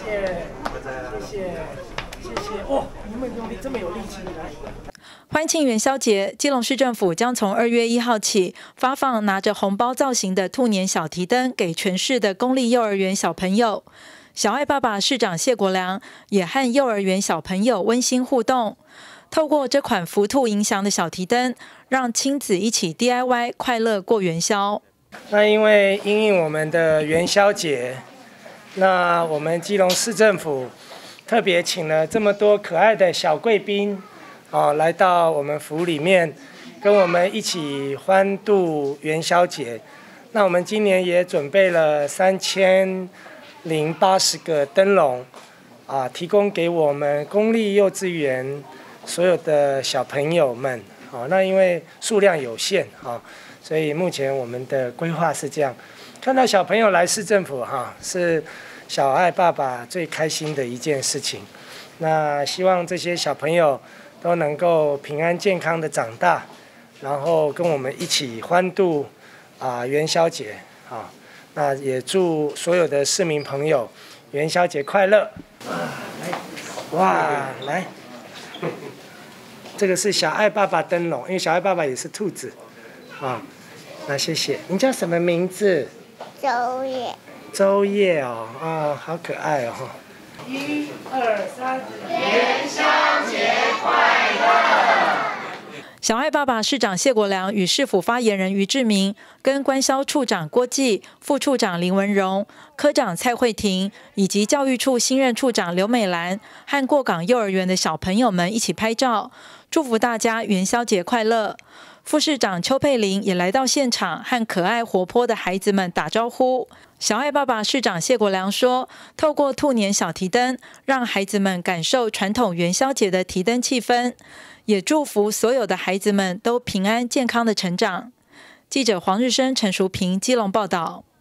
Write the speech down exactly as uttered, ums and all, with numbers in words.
谢，谢谢，谢谢。哦，你们用力这么有力气，来。 欢庆元宵节，基隆市政府将从二月一号起发放拿着红包造型的兔年小提灯给全市的公立幼儿园小朋友。小爱爸爸市长谢国良也和幼儿园小朋友温馨互动，透过这款福兔迎祥的小提灯，让亲子一起 D I Y 快乐过元宵。 那因为因应我们的元宵节，那我们基隆市政府特别请了这么多可爱的小贵宾，哦，来到我们府里面，跟我们一起欢度元宵节。那我们今年也准备了三千零八十个灯笼，啊，提供给我们公立幼稚园所有的小朋友们。哦，那因为数量有限，啊，所以目前我们的规划是这样。看到小朋友来市政府，哈，是小爱爸爸最开心的一件事情。那希望这些小朋友都能够平安健康的长大，然后跟我们一起欢度啊元宵节啊。那也祝所有的市民朋友元宵节快乐！来，哇，来，这个是小爱爸爸灯笼，因为小爱爸爸也是兔子啊。那谢谢，你叫什么名字？ 周叶。 周叶哦，哦，好可爱哦。一二三，元宵节快乐！ 小爱爸爸市长谢国良与市府发言人于志明，跟官销处长郭记、副处长林文荣、科长蔡慧婷以及教育处新任处长刘美兰和过港幼儿园的小朋友们一起拍照，祝福大家元宵节快乐。副市长邱佩玲也来到现场，和可爱活泼的孩子们打招呼。小爱爸爸市长谢国良说，透过兔年小提灯，让孩子们感受传统元宵节的提灯气氛，也祝福所有的孩子们都平安健康的成长。记者黄日升、陈淑平基隆报道。